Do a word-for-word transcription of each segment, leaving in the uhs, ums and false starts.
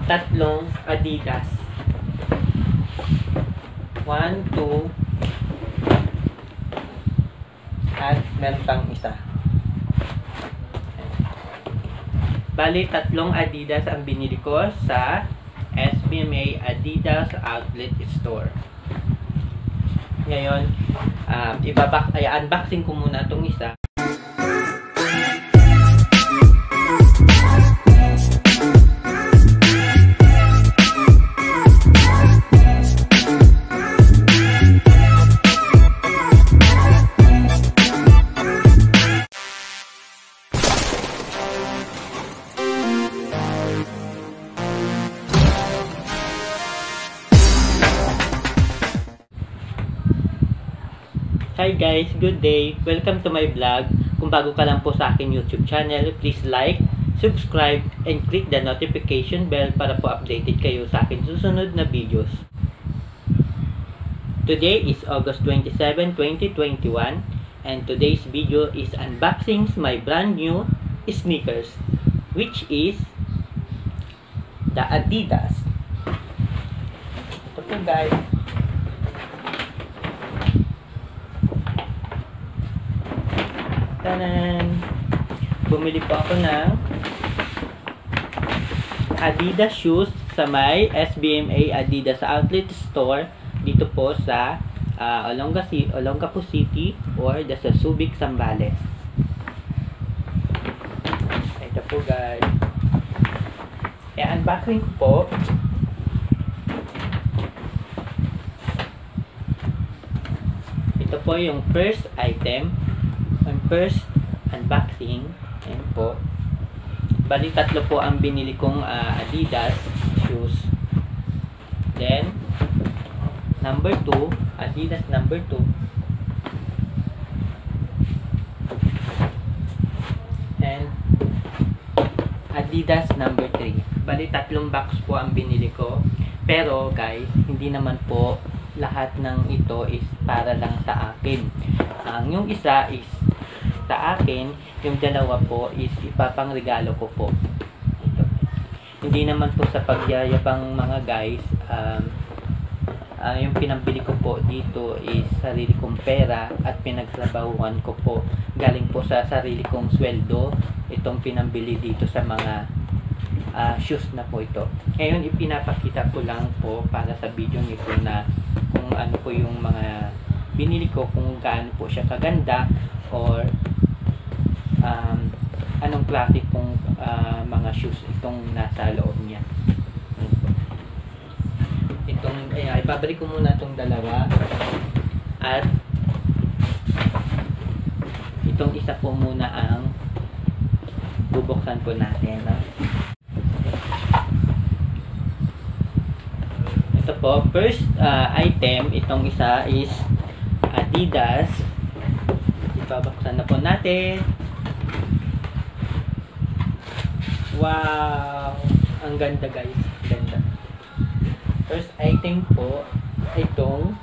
tatlong Adidas. One, two, at meron pang isa. Bali, tatlong Adidas ang binili ko sa S B M A Adidas Outlet Store. Ngayon, um, ibabak ay unboxing ko muna itong isa. Hi guys, good day! Welcome to my vlog. Kung bago ka lang po sa aking YouTube channel, please like, subscribe, and click the notification bell para po updated kayo sa aking susunod na videos. Today is August twenty-seventh, twenty twenty-one, and today's video is unboxing my brand new sneakers, which is the Adidas. Ito po guys. Tanan! Bumili po ako ng Adidas shoes sa may S B M A Adidas Outlet Store dito po sa uh, Olonga, Olongapo City or the sa Subic, Zambales. Ito po guys. I-unboxing ko po. Ito po yung first item. Ang first unboxing, ayan po. Bali tatlo po ang binili kong uh, Adidas shoes. Then number two, Adidas number two. And Adidas number three. Bali tatlong box po ang binili ko. Pero guys, hindi naman po lahat ng ito is para lang sa akin. Ang yung isa is sa akin, yung dalawa po is ipapangregalo ko po. Ito. Hindi naman po sa pagyayabang mga guys, um, uh, yung pinambili ko po dito is sarili kong pera at pinagtrabahuan ko po. Galing po sa sarili kong sweldo, itong pinambili dito sa mga uh, shoes na po ito. Ngayon, ipinapakita ko lang po para sa video nito na kung ano po yung mga binili ko, kung gaano po siya kaganda or um, anong klase pong uh, mga shoes itong nasa loob niya. Itong, ay, ibabalik ko muna itong dalawa at itong isa po muna ang bubuksan po natin. No? Ito po, first uh, item, itong isa is Adidas. Ibabuksan na po natin. Wow! Ang ganda guys. Ganda. First item po, itong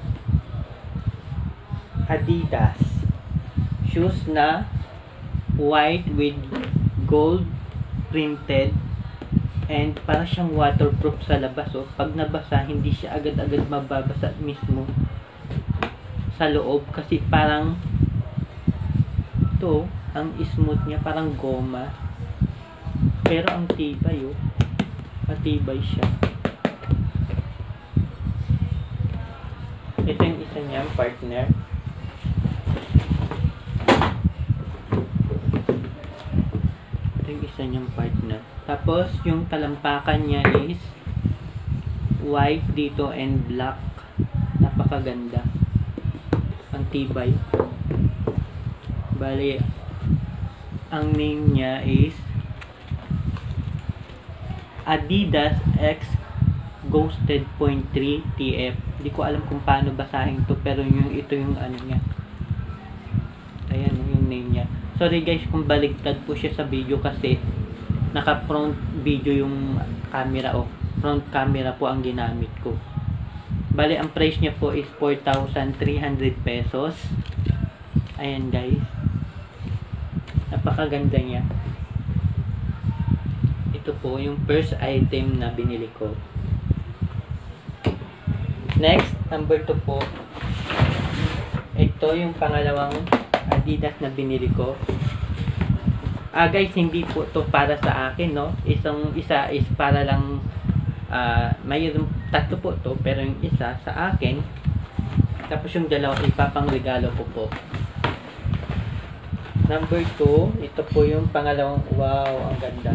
Adidas shoes na white with gold printed and para siyang waterproof sa labas. So, pag nabasa, hindi siya agad-agad mababasa mismo sa loob kasi parang ito, ang smooth niya, parang goma. Pero ang tibay, oh. Matibay siya. Ito yung isa niya, partner. Ito yung isa niyang partner. Tapos, yung talampakan niya is white dito and black. Napakaganda. Ang tibay. Bali, ang name niya is Adidas X Ghosted point three T F. Hindi ko alam kung paano basahin to, pero yung ito yung ano niya. Ayan yung name niya. Sorry guys kung baligtad po siya sa video kasi naka front video yung camera o oh. Front camera po ang ginamit ko. Bali ang price niya po is four thousand three hundred pesos. Ayan guys. Napakaganda niya. Ito po yung first item na binili ko. Next, number two po. Ito yung pangalawang Adidas na binili ko. Ah guys, hindi po to para sa akin, no? Isang isa is para lang, ah, mayroon tatlo po to, pero yung isa sa akin. Tapos yung dalawa ipapang regalo ko po. Number two, ito po yung pangalawang, wow, ang ganda.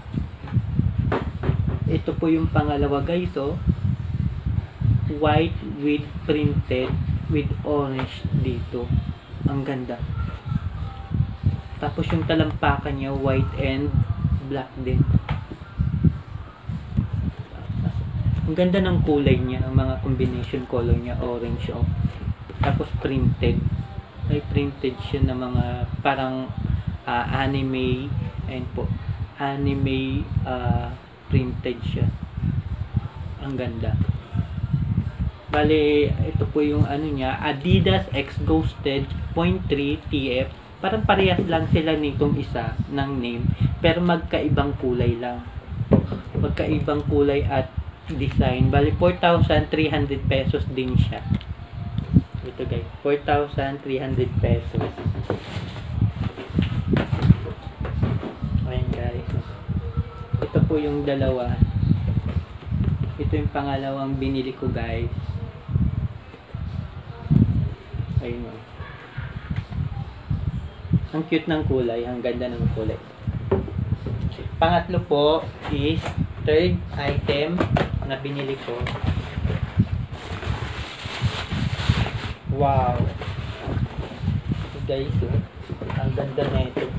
Ito po yung pangalawa guys, oh. White with printed with orange dito. Ang ganda. Tapos yung talampakan niya, white and black din. Ang ganda ng kulay niya, ang mga combination color niya, orange, oh. Tapos printed. May printed siya na mga parang uh, anime, and po, anime uh, printed siya. Ang ganda. Bale, ito po yung ano niya, Adidas X Ghosted point three T F. Parang parehas lang sila nitong isa ng name, pero magkaibang kulay lang. Magkaibang kulay at design. Bale, four thousand three hundred pesos din siya. Ito guys, four thousand three hundred pesos. Ayan guys. Ito po yung dalawa. Ito yung pangalawang binili ko guys. Ayun o. Ang cute ng kulay. Ang ganda ng kulay. Pangatlo po is third item na binili ko. Wow. So guys, oh, ang ganda na ito.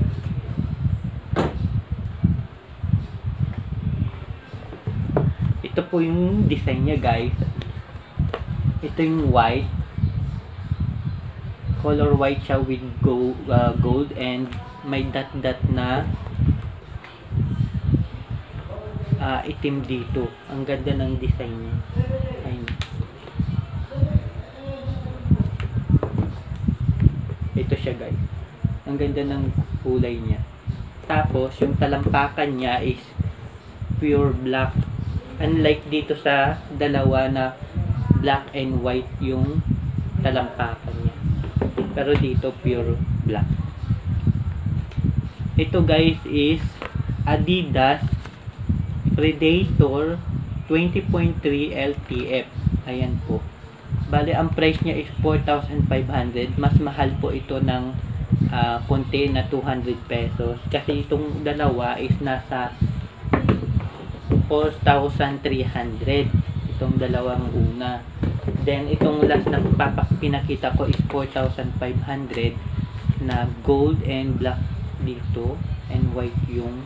Ito po yung design niya guys. Ito yung white. Color white siya with gold, uh, gold and may dot dot na uh, itim dito. Ang ganda ng design niya. Ayun. Ito siya guys. Ang ganda ng kulay niya. Tapos yung talampakan niya is pure black. Unlike dito sa dalawa na black and white yung talampakan niya. Pero dito pure black. Ito guys is Adidas Predator twenty point three L T F. Ayan po. Bale, ang price niya is four thousand five hundred. Mas mahal po ito ng uh, konti na two hundred pesos. Kasi itong dalawa is nasa four thousand three hundred. Itong dalawang una. Then, itong last na pinakita ko is four thousand five hundred na gold and black dito and white yung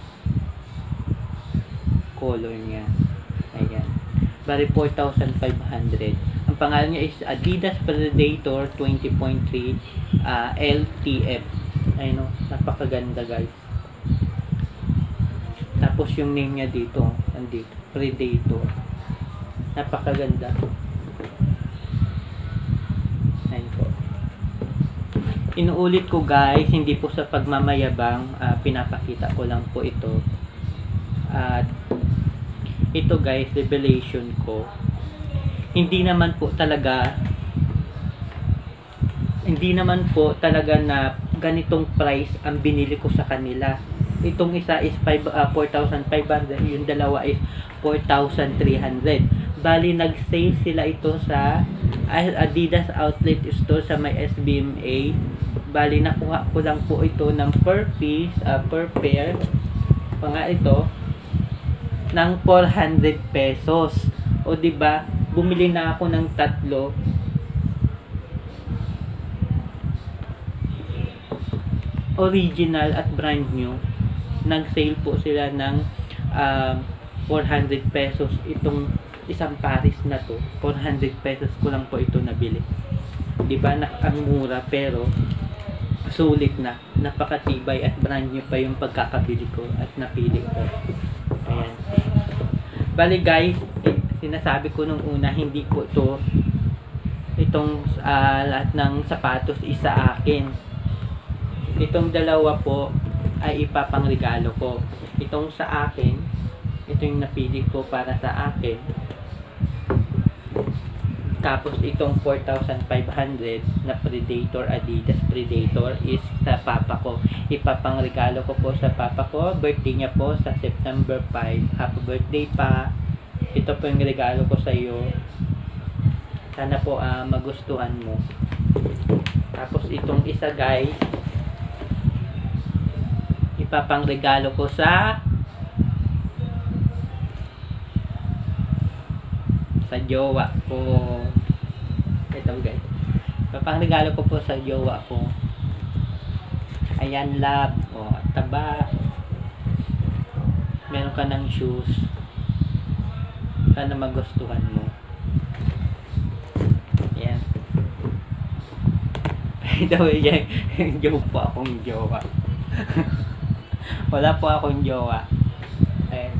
color niya. Ayan. Bali, four thousand five hundred. Ang pangalan niya is Adidas Predator twenty point three uh, L T F. Ayun o, napakaganda guys. Tapos yung name niya dito, andito, Predator. Napakaganda. Ayun po. Inuulit ko guys, hindi po sa pagmamayabang, uh, pinapakita ko lang po ito. At ito guys, revelation ko. Hindi naman po talaga hindi naman po talaga na ganitong price ang binili ko sa kanila. Itong isa is four thousand five hundred, yung dalawa is four thousand three hundred. Bali, nag-sale sila ito sa Adidas Outlet Store sa may S B M A. Bali, nakuha ko lang po ito ng per piece, uh, per pair, pa nga ito, ng four hundred pesos. O diba, bumili na ako ng tatlo. Original at brand new. Nag-sale po sila ng uh, four hundred pesos. Itong isang pares na to, four hundred pesos ko lang po ito nabili. Diba, ang mura pero sulit na. Napakatibay at brand new pa yung pagkakabili ko at napili ko. Ayan. Bali guys, eh, sinasabi ko nung una, hindi po to itong uh, lahat ng sapatos isa akin. Itong dalawa po ay ipapangregalo ko. Itong sa akin, ito yung napili ko para sa akin. Tapos itong four thousand five hundred na Predator, Adidas Predator is sa papa ko. Ipapangregalo ko po sa papa ko. Birthday niya po sa September five. Happy birthday pa. Ito po yung regalo ko sa iyo. Sana po uh, magustuhan mo. Tapos itong isa guys, ipapangregalo ko sa sa jowa ko. Ito guys, ipapangregalo ko po sa jowa ko. Ayan, love. O, taba. Meron ka ng shoes. Sana magustuhan mo. Ayan. By the way, yan, joke po akong jowa. Wala po akong jowa. Ayan.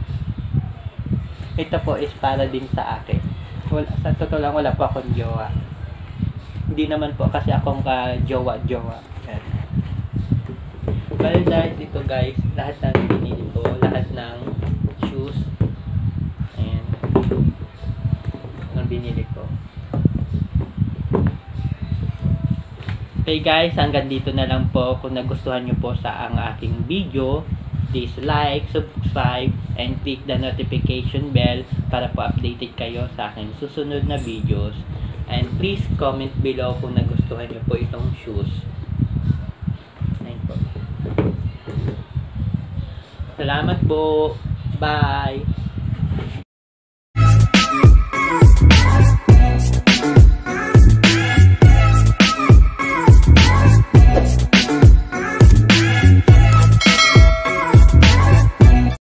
Ito po is para din sa akin. Wala, sa totoo lang, wala po akong jowa. Hindi naman po kasi akong ka-jowa-jowa. Ayan. Pero dahil dito guys, lahat ng binili ko, lahat ng shoes, ayan, ang binili ko. Okay guys, hanggang dito na lang po. Kung nagustuhan nyo po sa ang aking video, please like, subscribe, and click the notification bell para po updated kayo sa aking susunod na videos. And please comment below kung nagustuhan nyo po itong shoes. Ayun po. Salamat po. Bye!